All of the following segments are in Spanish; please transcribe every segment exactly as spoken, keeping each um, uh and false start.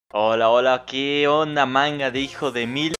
Hola, hola, ¿qué onda, manga de hijo de mil?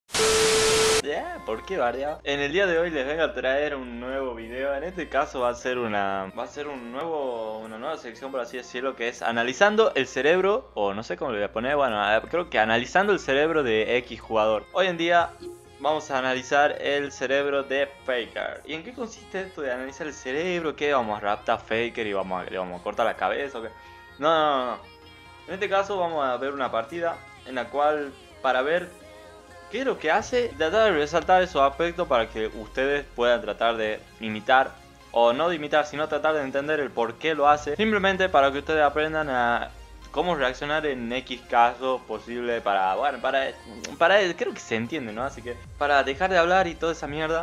Yeah, ¿por qué variado? En el día de hoy les vengo a traer un nuevo video. En este caso va a ser una va a ser un nuevo una nueva sección, por así decirlo, que es analizando el cerebro, o no sé cómo le voy a poner, bueno, creo que analizando el cerebro de X jugador. Hoy en día vamos a analizar el cerebro de Faker. ¿Y en qué consiste esto de analizar el cerebro? ¿Qué? ¿Vamos a raptar a Faker y vamos a, le vamos a cortar la cabeza o qué? No, no, no, no. En este caso vamos a ver una partida en la cual, para ver qué es lo que hace, tratar de resaltar esos aspectos para que ustedes puedan tratar de imitar, o no de imitar, sino tratar de entender el por qué lo hace, simplemente para que ustedes aprendan a cómo reaccionar en X casos posible para, bueno, para, para, creo que se entiende, ¿no? Así que, para dejar de hablar y toda esa mierda,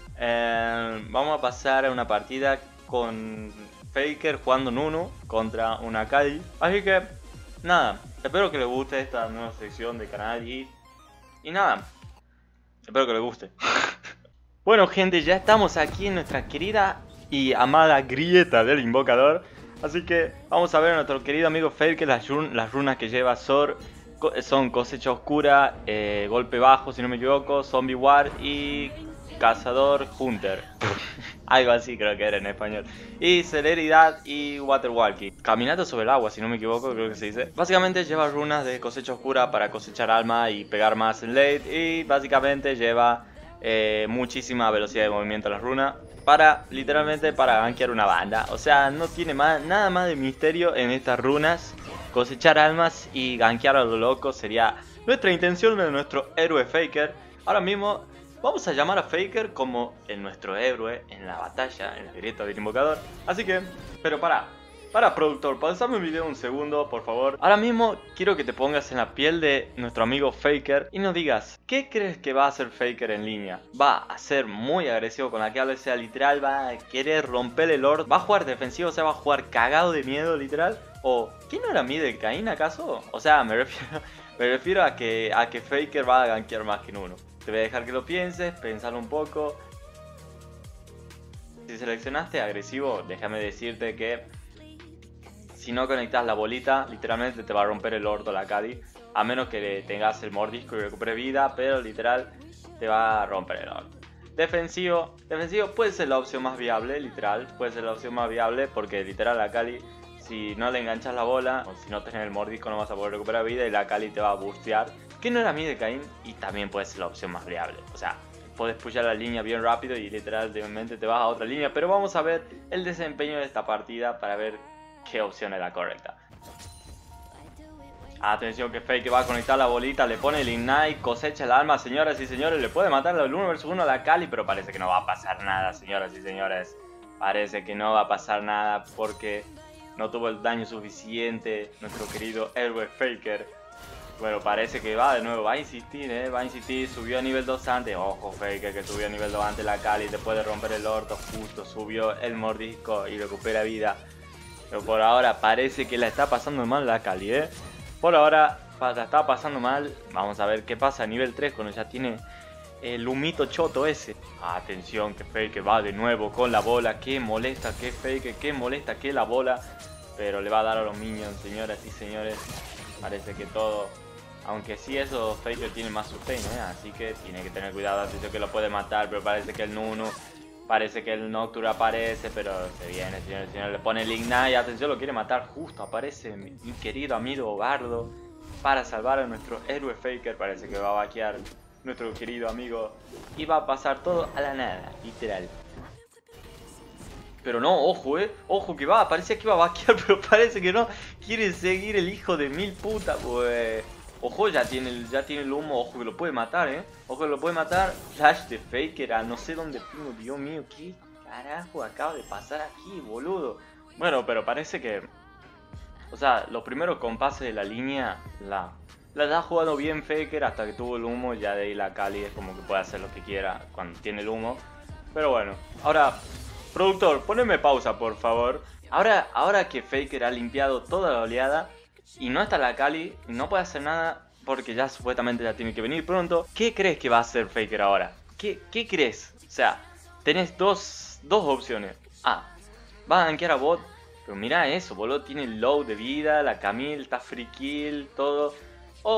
eh, vamos a pasar a una partida con Faker jugando Nunu contra una Akali. Así que, nada, espero que les guste esta nueva sección de canal y, y nada, espero que les guste. Bueno, gente, ya estamos aquí en nuestra querida y amada grieta del invocador. Así que vamos a ver a nuestro querido amigo Faker. Las, run las runas que lleva Zor son cosecha oscura, eh, golpe bajo si no me equivoco, zombie war y cazador hunter. Algo así creo que era en español. Y celeridad y waterwalking. Caminata sobre el agua, si no me equivoco, creo que se dice. Básicamente lleva runas de cosecha oscura para cosechar alma y pegar más en late. Y básicamente lleva eh, muchísima velocidad de movimiento a las runas. Para, literalmente, para gankear una banda. O sea, no tiene más, nada más de misterio en estas runas. Cosechar almas y gankear a lo loco sería nuestra intención de nuestro héroe Faker. Ahora mismo vamos a llamar a Faker como el nuestro héroe en la batalla, en la grieta del invocador. Así que, pero para, para productor, pausame el video un segundo, por favor. Ahora mismo quiero que te pongas en la piel de nuestro amigo Faker y nos digas, ¿qué crees que va a hacer Faker en línea? ¿Va a ser muy agresivo con la que hable? O sea, literal, va a querer romper el Lord. ¿Va a jugar defensivo? O sea, va a jugar cagado de miedo, literal. ¿O quién no era mí del Caín acaso? O sea, me refiero, me refiero a que, a que Faker va a gankear más que en uno. Te voy a dejar que lo pienses, pensarlo un poco. Si seleccionaste agresivo, déjame decirte que si no conectas la bolita, literalmente te va a romper el orto la Akali. A menos que tengas el mordisco y recupere vida, pero literal te va a romper el orto. Defensivo, defensivo puede ser la opción más viable, literal. Puede ser la opción más viable porque literal la Akali, si no le enganchas la bola, o si no tenés el mordisco, no vas a poder recuperar vida y la Akali te va a bustear. Que no era mí de Caín y también puede ser la opción más viable. O sea, puedes pushar la línea bien rápido y literalmente te vas a otra línea. Pero vamos a ver el desempeño de esta partida para ver qué opción es la correcta. Atención que Fake va a conectar la bolita, le pone el Ignite, cosecha el alma, señoras y señores. Le puede matar el uno versus uno a la Akali, pero parece que no va a pasar nada, señoras y señores. Parece que no va a pasar nada porque no tuvo el daño suficiente nuestro querido héroe Faker. Bueno, parece que va de nuevo, va a insistir, eh, va a insistir, subió a nivel dos antes, ojo Faker que subió a nivel dos antes la Akali, te puede romper el orto, justo subió el mordisco y recupera vida. Pero por ahora parece que la está pasando mal la Akali, eh. Por ahora la está pasando mal, vamos a ver qué pasa a nivel tres cuando ya tiene el humito choto ese. Atención que Faker va de nuevo con la bola, que molesta que Faker, que molesta que la bola. Pero le va a dar a los minions, señoras y señores, parece que todo... Aunque sí, eso Faker tiene más sustain, ¿eh? Así que tiene que tener cuidado. Atención que lo puede matar, pero parece que el Nunu, parece que el Nocturne aparece, pero se viene, señores y señores. Le pone el Ignite, atención, lo quiere matar. Justo aparece mi, mi querido amigo Bardo para salvar a nuestro héroe Faker. Parece que va a vaquear nuestro querido amigo y va a pasar todo a la nada, literal. Pero no, ojo, eh, ojo que va, parecía que iba a vaquear, pero parece que no. Quiere seguir el hijo de mil putas, pues. Ojo, ya tiene, el, ya tiene el humo, ojo que lo puede matar, eh. Ojo que lo puede matar. Flash de Faker a no sé dónde pingo, Dios mío, qué carajo acaba de pasar aquí, boludo. Bueno, pero parece que... O sea, los primeros compases de la línea la, la está jugando bien Faker hasta que tuvo el humo. Ya de ahí la Akali es como que puede hacer lo que quiera cuando tiene el humo. Pero bueno, ahora... Productor, poneme pausa, por favor. Ahora, ahora que Faker ha limpiado toda la oleada y no está la Akali, no puede hacer nada porque ya supuestamente ya tiene que venir pronto. ¿Qué crees que va a hacer Faker ahora? ¿Qué, qué crees? O sea, tenés dos, dos opciones. Ah, va a gankear a bot, pero mira eso, boludo, tiene low de vida, la Camille está free kill, todo. O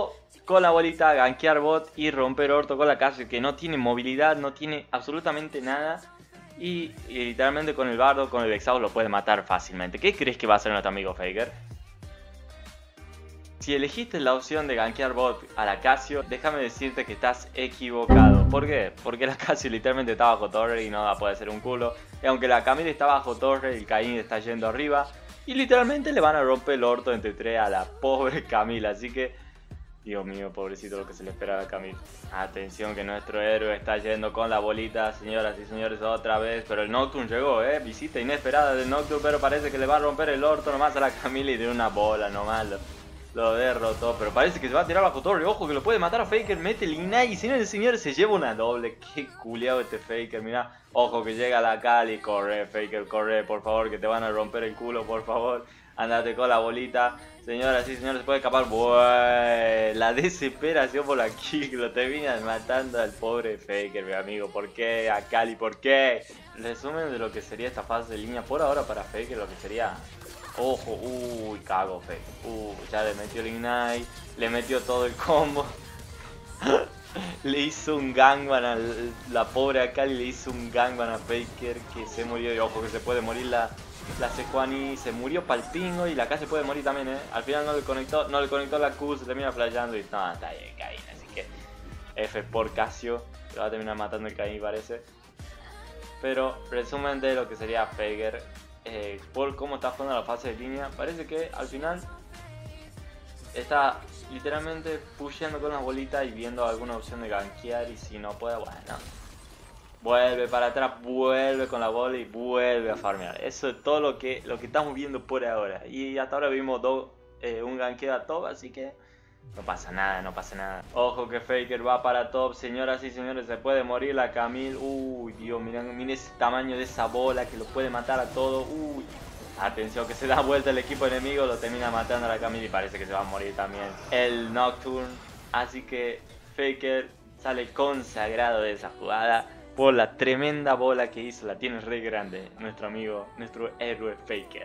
con la bolita, gankear bot y romper orto con la Casio, que no tiene movilidad, no tiene absolutamente nada. Y, y literalmente con el bardo, con el Vexao lo puede matar fácilmente. ¿Qué crees que va a hacer nuestro amigo Faker? Si elegiste la opción de gankear bot a la Casio, déjame decirte que estás equivocado. ¿Por qué? Porque la Casio literalmente está bajo torre y no va a poder hacer un culo. Y aunque la Camille está bajo torre, el Caín está yendo arriba. Y literalmente le van a romper el orto entre tres a la pobre Camille. Así que, Dios mío, pobrecito lo que se le espera a la Camille. Atención que nuestro héroe está yendo con la bolita, señoras y señores, otra vez. Pero el Nocturne llegó, eh. Visita inesperada del Nocturne, pero parece que le va a romper el orto nomás a la Camille y de una bola nomás. Lo... Lo derrotó, pero parece que se va a tirar bajo torre. Ojo que lo puede matar a Faker. Mete el Ignite y señores y señores se lleva una doble. Qué culiado este Faker, mirá. Ojo que llega la Cali. Corre Faker, corre, por favor, que te van a romper el culo, por favor. Andate con la bolita. Señoras y señores, se puede escapar. Bueh, la desesperación por aquí que lo terminan matando al pobre Faker, mi amigo. ¿Por qué? A Cali, ¿por qué? Resumen de lo que sería esta fase de línea por ahora para Faker, lo que sería... Ojo, uy, cago Faker. Uh, ya le metió el Ignite, le metió todo el combo. Le hizo un gangbang a la pobre Akali, le hizo un gangbang a Faker que se murió. Y ojo que se puede morir la, la Sejuani, se murió palpingo y la K se puede morir también, eh. Al final no le conectó, no le conectó la Q, se termina flasheando y no, está ahí el Caín. Así que F por Casio, lo va a terminar matando el Caín parece. Pero resumen de lo que sería Faker. Eh, por cómo está jugando la fase de línea, parece que al final está literalmente pusheando con las bolitas y viendo alguna opción de gankear, y si no puede, bueno, vuelve para atrás, vuelve con la bola y vuelve a farmear. Eso es todo lo que, lo que estamos viendo por ahora, y hasta ahora vimos do, eh, un ganqueo a top, así que no pasa nada, no pasa nada. Ojo que Faker va para top, señoras y señores, se puede morir la Camille. Uy, Dios, miren, miren ese tamaño de esa bola que lo puede matar a todo. Uy, atención que se da vuelta el equipo enemigo, lo termina matando a la Camille y parece que se va a morir también el Nocturne. Así que Faker sale consagrado de esa jugada por la tremenda bola que hizo. La tiene re grande nuestro amigo, nuestro héroe Faker.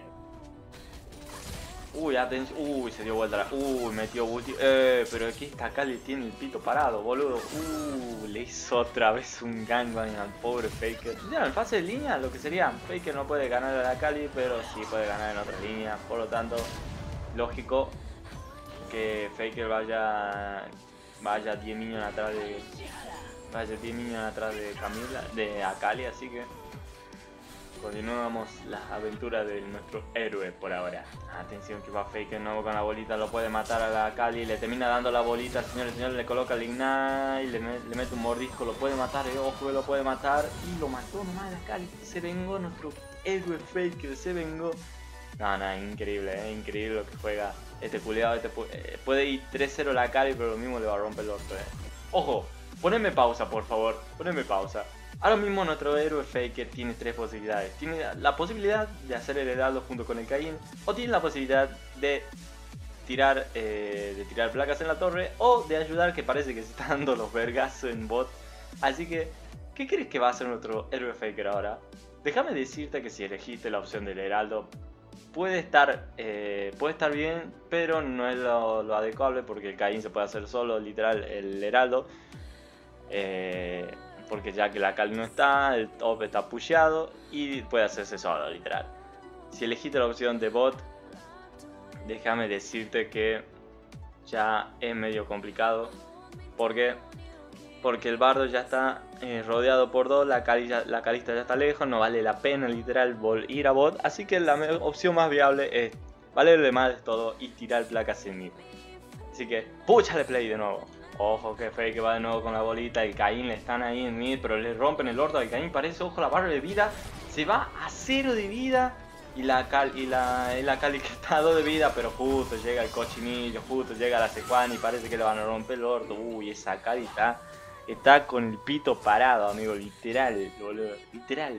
Uy, atención, uy, se dio vuelta la... Uy, metió ulti... Eh, pero aquí esta Kali tiene el pito parado, boludo. Uh, le hizo otra vez un gangbang al pobre Faker. Ya, en fase de línea, lo que sería, Faker no puede ganar a la Kali, pero sí puede ganar en otras líneas. Por lo tanto, lógico que Faker vaya... Vaya diez minions atrás de... Vaya diez minions atrás de Camila, de Akali, así que... Continuamos las aventuras de nuestro héroe por ahora. Atención que va Faker nuevo con la bolita, lo puede matar a la Akali, le termina dando la bolita, señores y señores, le coloca el Ignite, le, me, le mete un mordisco, lo puede matar, eh, ojo que lo puede matar, y lo mató nomás la Akali. Se vengó nuestro héroe Faker, se vengó. No, no, increíble, eh, increíble lo que juega este culiado. Este pu eh, puede ir tres cero la Akali, pero lo mismo le va a romper el orto, eh. Ojo, poneme pausa por favor, poneme pausa. Ahora mismo nuestro héroe Faker tiene tres posibilidades. Tiene la posibilidad de hacer el heraldo junto con el Caín, o tiene la posibilidad de tirar, eh, de tirar placas en la torre, o de ayudar, que parece que se está dando los vergazos en bot. Así que, ¿qué crees que va a hacer nuestro héroe Faker ahora? Déjame decirte que si elegiste la opción del heraldo, puede estar, eh, puede estar bien, pero no es lo, lo adecuable, porque el Caín se puede hacer solo, literal, el heraldo. Eh... Porque ya que la Akali no está, el top está pusheado y puede hacerse solo, literal. Si elegiste la opción de bot, déjame decirte que ya es medio complicado. ¿Por qué? Porque el bardo ya está eh, rodeado por dos, la Kalista ya, la Kalista ya está lejos, no vale la pena literal ir a bot. Así que la opción más viable es valerle más todo y tirar placas en mid. Así que, púchale play de nuevo. Ojo que Faker va de nuevo con la bolita, el Caín le están ahí en mid, pero le rompen el orto al Caín, parece, ojo, la barra de vida, se va a cero de vida, y la Cal y la, y la Cali que está a dos de vida, pero justo llega el cochinillo, justo llega la Sejuani y parece que le van a romper el orto. Uy, esa Cali está, está con el pito parado, amigo, literal, boludo, literal.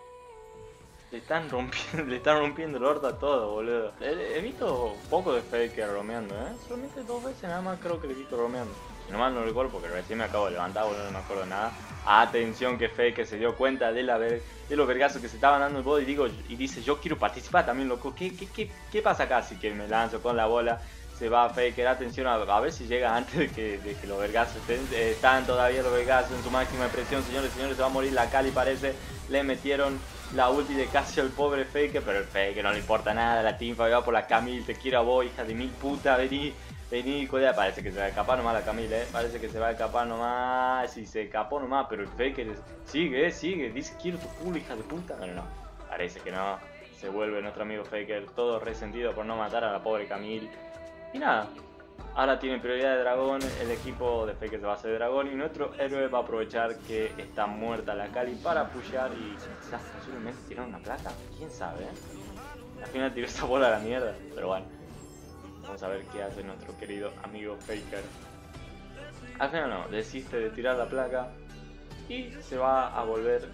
Le están rompiendo, le están rompiendo el orto a todo, boludo. He, he visto poco de Faker romeando, eh, solamente dos veces nada más creo que le he visto romeando. No mal no recuerdo porque recién me acabo de levantar, boludo, no me acuerdo nada. Atención que Faker se dio cuenta de, la ver, de los vergazos que se estaban dando el bot y, digo, y dice, yo quiero participar también, loco. ¿Qué, qué, qué, qué pasa acá? Así que me lanzo con la bola. Se va Faker, atención a, a ver si llega antes de que, de que los vergazos estén, eh, están todavía los vergazos en su máxima expresión, señores, señores, se va a morir la Cali parece, le metieron la ulti de casi al pobre Faker, pero el Faker no le importa nada, la teamfight va por la Camille, te quiero a vos, hija de mil puta, vení, vení, cuidado, parece que se va a escapar nomás la Camille, eh, parece que se va a escapar nomás, si se escapó nomás, pero el Faker es, sigue, eh, sigue, dice quiero tu culo, hija de puta, bueno, no, parece que no, se vuelve nuestro amigo Faker todo resentido por no matar a la pobre Camille. Y nada, ahora tiene prioridad de dragón, el equipo de Faker se va a hacer dragón y nuestro héroe va a aprovechar que está muerta la Cali para pushear y quizás posiblemente tirar una placa, quién sabe, ¿eh? Al final tiró esa bola a la mierda, pero bueno, vamos a ver qué hace nuestro querido amigo Faker. Al final no, desiste de tirar la placa y se va a volver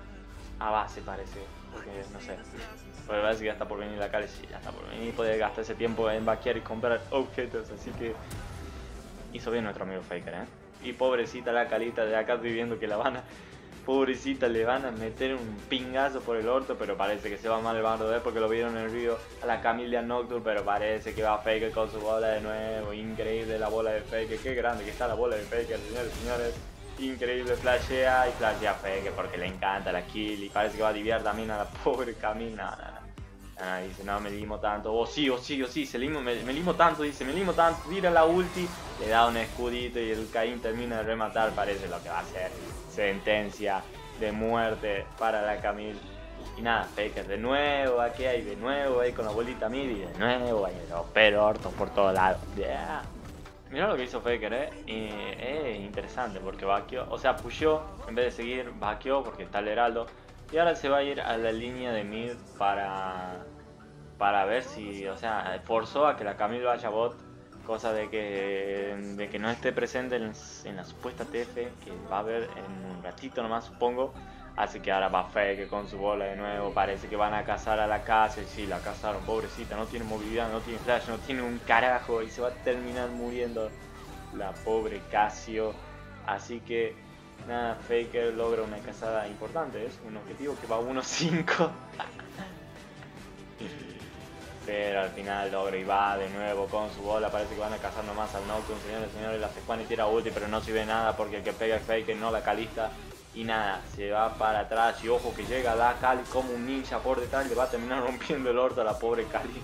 a base parece, porque no sé. Pues parece que ya está por venir la Cali, sí, ya está por venir, poder gastar ese tiempo en vaquear y comprar objetos, así que hizo bien nuestro amigo Faker, ¿eh? Y pobrecita la Calita de acá estoy viendo que la van a, pobrecita le van a meter un pingazo por el orto, pero parece que se va mal el bardo, ¿eh? Porque lo vieron en el río a la Camille Nocturne, pero parece que va Faker con su bola de nuevo, increíble la bola de Faker, qué grande que está la bola de Faker, señores y señores. Increíble, flashea y flashea Faker porque le encanta la kill y parece que va a aliviar también a la pobre Camille. No, no, no. Ah, dice, no me limo tanto. O oh, sí, o oh, sí, o oh, sí, se limo, me, me limo tanto, dice, me limo tanto. Tira la ulti, le da un escudito y el Caín termina de rematar. Parece lo que va a ser. Sentencia de muerte para la Camille. Y nada, Faker de nuevo, aquí hay de nuevo ahí con la bolita mid y de nuevo hay los pero ortos por todos lados. Yeah. Mirá lo que hizo Faker, eh, y es interesante porque vaqueó, o sea, pusheó, en vez de seguir, vaqueó porque está el heraldo. Y ahora se va a ir a la línea de mid para, para ver si, o sea, forzó a que la Camille vaya bot. Cosa de que, de que no esté presente en, en la supuesta T F que va a haber en un ratito nomás supongo. Así que ahora va Faker con su bola de nuevo, parece que van a cazar a la casa y sí, la cazaron, pobrecita, no tiene movilidad, no tiene flash, no tiene un carajo y se va a terminar muriendo la pobre Casio. Así que nada, Faker logra una cazada importante, es un objetivo que va uno cinco. Pero al final logra y va de nuevo con su bola, parece que van a cazar nomás al Nocturne, señores y señores, la Sejuani tira ulti pero no sirve nada porque el que pega es Faker, no la Calista. Y nada, se va para atrás y ojo que llega la Cali como un ninja por detrás, le va a terminar rompiendo el orto a la pobre Cali.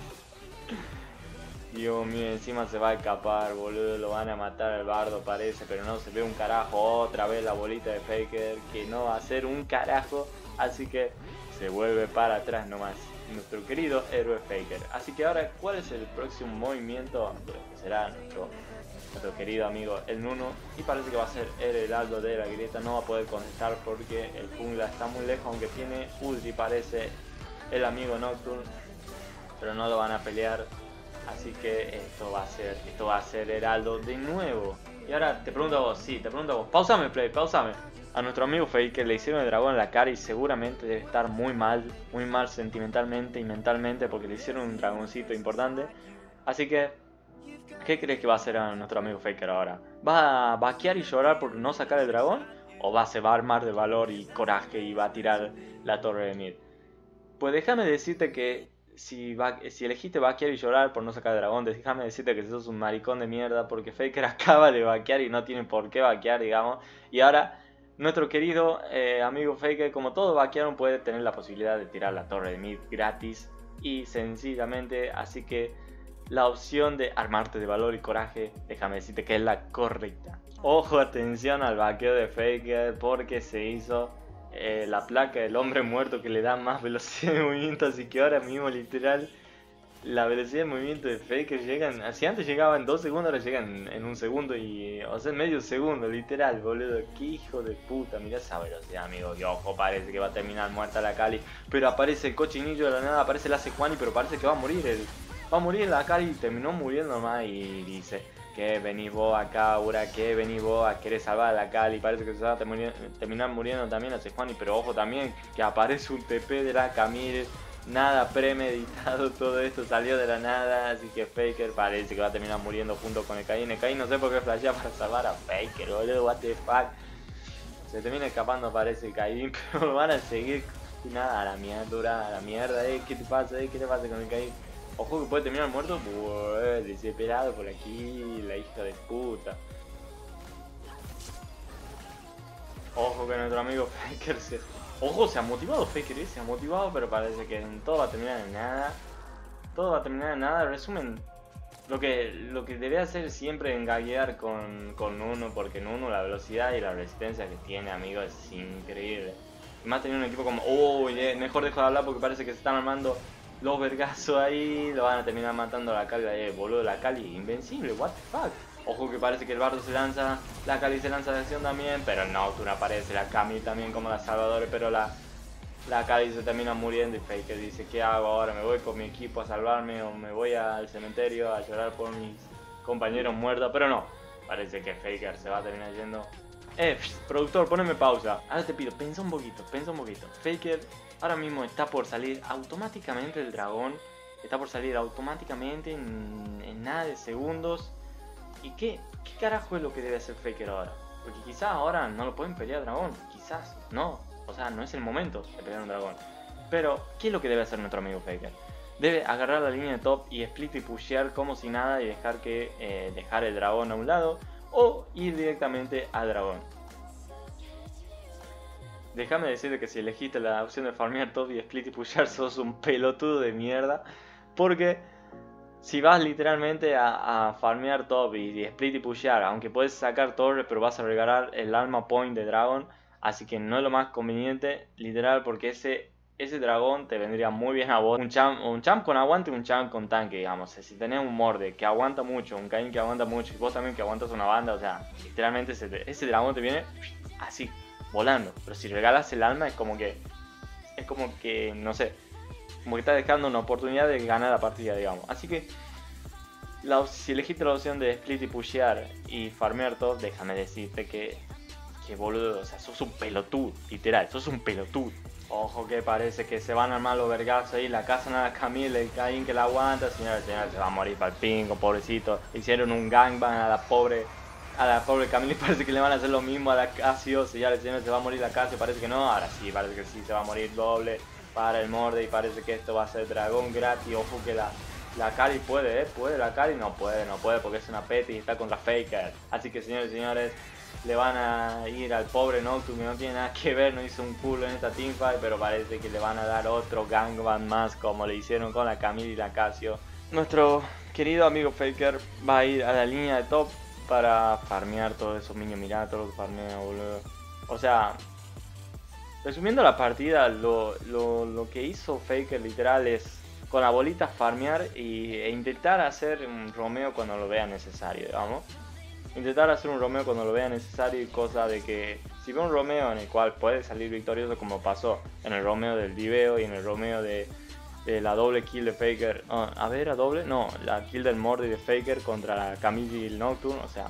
Dios mío, encima se va a escapar, boludo, lo van a matar al bardo parece, pero no se ve un carajo, otra vez la bolita de Faker, que no va a ser un carajo, así que se vuelve para atrás nomás nuestro querido héroe Faker. Así que ahora, ¿cuál es el próximo movimiento? Será nuestro... nuestro querido amigo el Nuno, y parece que va a ser el heraldo de la grieta, no va a poder contestar porque el jungla está muy lejos, aunque tiene ulti parece el amigo Nocturne, pero no lo van a pelear, así que esto va a ser, esto va a ser heraldo de nuevo. Y ahora te pregunto a vos, sí, te pregunto a vos, pausame play, pausame. A nuestro amigo Faker le hicieron el dragón en la cara y seguramente debe estar muy mal, muy mal sentimentalmente y mentalmente porque le hicieron un dragoncito importante, así que ¿qué crees que va a hacer a nuestro amigo Faker ahora? ¿Va a vaquear y llorar por no sacar el dragón? ¿O va, se va a armar de valor y coraje y va a tirar la torre de mid? Pues déjame decirte que si, va, si elegiste vaquear y llorar por no sacar el dragón, déjame decirte que sos un maricón de mierda porque Faker acaba de vaquear y no tiene por qué vaquear, digamos. Y ahora nuestro querido eh, amigo Faker, como todos vaquearon, puede tener la posibilidad de tirar la torre de mid gratis y sencillamente, así que la opción de armarte de valor y coraje, déjame decirte que es la correcta. Ojo, atención al vaqueo de Faker porque se hizo eh, la placa del hombre muerto que le da más velocidad de movimiento, así que ahora mismo literal la velocidad de movimiento de Faker llegan, si antes llegaba en dos segundos, ahora llegan en un segundo y, o sea, en medio segundo, literal, boludo, qué hijo de puta, mirá esa velocidad, amigo, y ojo, parece que va a terminar muerta la Cali, pero aparece el cochinillo de la nada, aparece la Sejuani, pero parece que va a morir el... Va a morir la Cali y terminó muriendo nomás y dice que venís vos acá, Aura, que venís vos a querer salvar a la Cali. Parece que se va a terminar muriendo también a Sejuani, pero ojo también que aparece un T P de la Camille. Nada premeditado, todo esto salió de la nada, así que Faker parece que va a terminar muriendo junto con el Caín. El Caín no sé por qué flashea para salvar a Faker, boludo, what the fuck. Se termina escapando parece el Caín, pero lo van a seguir. Nada, a la mierda, a la mierda, eh, ¿qué te pasa, eh? ¿Qué te pasa con el Caín? Ojo que puede terminar muerto. Buah, desesperado por aquí, la hija de puta. Ojo que nuestro amigo Faker se... Ojo, se ha motivado Faker, ¿eh? Se ha motivado, pero parece que todo va a terminar en nada. Todo va a terminar en nada. Resumen, lo que, lo que debe hacer siempre engaguear con, con Nunu, porque Nunu la velocidad y la resistencia que tiene, amigo, es increíble. Y más teniendo un equipo como... Uy, oh, mejor dejo de hablar porque parece que se están armando los vergazos ahí. Lo van a terminar matando a la Kali, eh, boludo, la Kali invencible, what the fuck. Ojo que parece que el bardo se lanza, la Kali se lanza de acción también, pero no, Nocturne aparece, la Camille también como la salvadora, pero la, la Kali se termina muriendo y Faker dice, ¿qué hago ahora? ¿Me voy con mi equipo a salvarme o me voy al cementerio a llorar por mis compañeros muertos? Pero no, parece que Faker se va a terminar yendo. Eh, productor, poneme pausa. Ahora te pido, pensa un poquito, pensa un poquito. Faker ahora mismo está por salir automáticamente el dragón, está por salir automáticamente en, en nada de segundos. ¿Y qué, qué carajo es lo que debe hacer Faker ahora? Porque quizás ahora no lo pueden pelear dragón, quizás no, o sea, no es el momento de pelear un dragón. Pero, ¿qué es lo que debe hacer nuestro amigo Faker? Debe agarrar la línea de top y split y pushear como si nada y dejar que eh, dejar el dragón a un lado o ir directamente al dragón. Déjame decirte que si elegiste la opción de farmear top y split y pushear sos un pelotudo de mierda, porque si vas literalmente a, a farmear top y, y split y pushear, aunque puedes sacar torres, pero vas a regalar el alma point de dragón, así que no es lo más conveniente, literal, porque ese, ese dragón te vendría muy bien a vos. Un champ, un champ con aguante y un champ con tanque, digamos. Si tenés un Morde que aguanta mucho, un Kayn que aguanta mucho, y vos también que aguantas una banda, o sea, literalmente ese, ese dragón te viene así, volando. Pero si regalas el alma es como que, es como que, no sé, como que está dejando una oportunidad de ganar la partida, digamos. Así que la, si elegiste la opción de split y pushear y farmear top, déjame decirte que, que boludo, o sea, sos un pelotudo, literal, sos un pelotudo. Ojo que parece que se van a armar los vergazos ahí, la cazan a la Camille, el Kayn que la aguanta, señores, señores, se va a morir para el pingo, pobrecito. Hicieron un gangbang a la pobre, a la pobre Camille, parece que le van a hacer lo mismo a la Casio, señores, señores, se va a morir la Casio, parece que no, ahora sí, parece que sí, se va a morir doble para el Morde y parece que esto va a ser dragón gratis. Ojo que la, la Kali puede, ¿eh? Puede la Kali, no puede, no puede porque es una peti y está contra Faker. Así que señores y señores, le van a ir al pobre Nocturne que no tiene nada que ver, no hizo un culo en esta teamfight, pero parece que le van a dar otro gangbang más como le hicieron con la Camille y la Casio. Nuestro querido amigo Faker va a ir a la línea de top para farmear todos esos minions, mirá todo lo que farmea, boludo. O sea, resumiendo la partida, lo, lo, lo que hizo Faker literal es con la bolita farmear y, e intentar hacer un Romeo cuando lo vea necesario, digamos. Intentar hacer un Romeo cuando lo vea necesario y cosa de que si ve un Romeo en el cual puede salir victorioso como pasó en el Romeo del Diveo y en el Romeo de, de la doble kill de Faker. Oh, a ver, a doble, no, la kill del Morde de Faker contra la Camille y el Nocturne, o sea,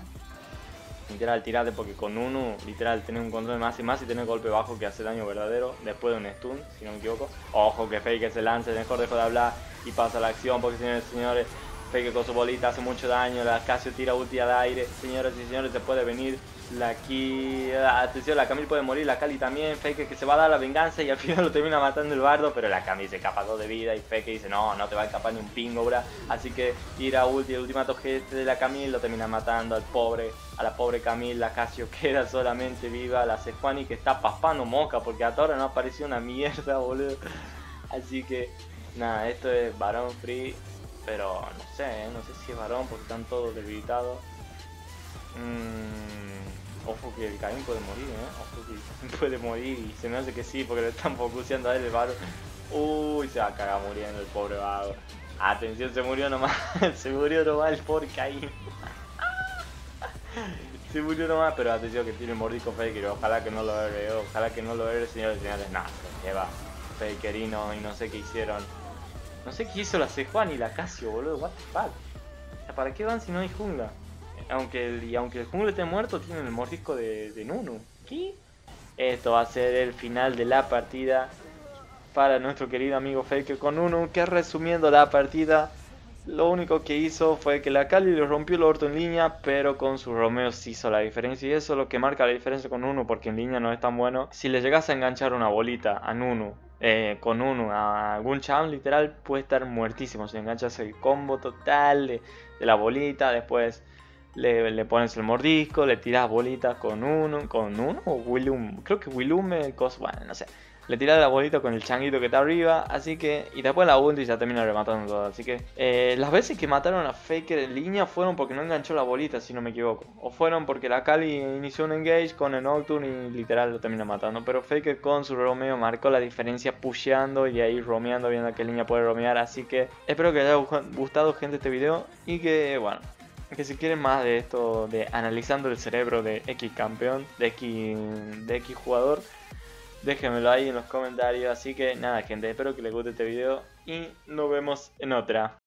literal, tirate porque con uno, literal, tenés un control más y más y tenés golpe bajo que hace daño verdadero después de un stun, si no me equivoco. Ojo que Faker se lance, mejor dejo de hablar y pasa la acción porque señores y señores, Faker con su bolita hace mucho daño, la Casio tira ulti al aire, señores y señores, se puede venir la Ki, atención, la Camille puede morir, la Kali también, Faker que se va a dar la venganza y al final lo termina matando el bardo, pero la Camille se escapa dos de vida y Faker dice no, no te va a escapar ni un pingo, bra, así que tira ulti, el ultimato G de la Camille lo termina matando al pobre, a la pobre Camille, la Casio queda solamente viva, la Sejuani que está paspando moca porque hasta ahora no apareció una mierda, boludo, así que nada, esto es Barón Free. Pero no sé, ¿eh? No sé si es varón porque están todos debilitados. Mm, ojo que el Kayn puede morir, ¿eh? Ojo que el Kayn puede morir y se me hace que sí porque le están focuseando a él el varón. Uy, se va a cagar muriendo el pobre vago. Atención, se murió nomás. Se murió nomás el pobre Kayn. Se murió nomás, pero atención que tiene el mordisco Faker. Ojalá que no lo erre, ojalá que no lo erre, señores y señores. Nada, se lleva Fakerino y no sé qué hicieron. No sé qué hizo la Sejuani y la Casio, boludo, what the fuck. O sea, ¿para qué van si no hay jungla? Aunque el, y aunque el jungla esté muerto, tienen el mordisco de, de Nunu. ¿Qué? Esto va a ser el final de la partida para nuestro querido amigo Faker con Nunu, que resumiendo la partida, lo único que hizo fue que la Kali le rompió el orto en línea, pero con su Romeo sí hizo la diferencia. Y eso es lo que marca la diferencia con Nunu, porque en línea no es tan bueno. Si le llegas a enganchar una bolita a Nunu eh, con uno a algún chabón literal puede estar muertísimo. Si enganchas el combo total de, de la bolita, después le, le pones el mordisco, le tiras bolitas con uno, con uno o Willum, creo que Willume, cos, bueno, no sé. Le tiras la bolita con el changuito que está arriba, así que, y después la ulti y ya termina rematando todo. Así que eh, las veces que mataron a Faker en línea fueron porque no enganchó la bolita, si no me equivoco. O fueron porque la Kali inició un engage con el Nocturne y literal lo termina matando. Pero Faker con su romeo marcó la diferencia pusheando y ahí romeando, viendo a qué línea puede romear. Así que espero que les haya gustado, gente, este video. Y que, bueno, que si quieren más de esto, de analizando el cerebro de X campeón, de X, de X jugador, déjenmelo ahí en los comentarios. Así que nada, gente, espero que les guste este video y nos vemos en otra.